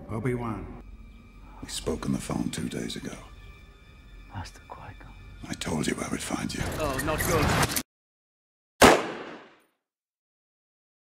Obi-Wan. We spoke on the phone 2 days ago. Master Qui-Gon. I told you I would find you. Oh, not good.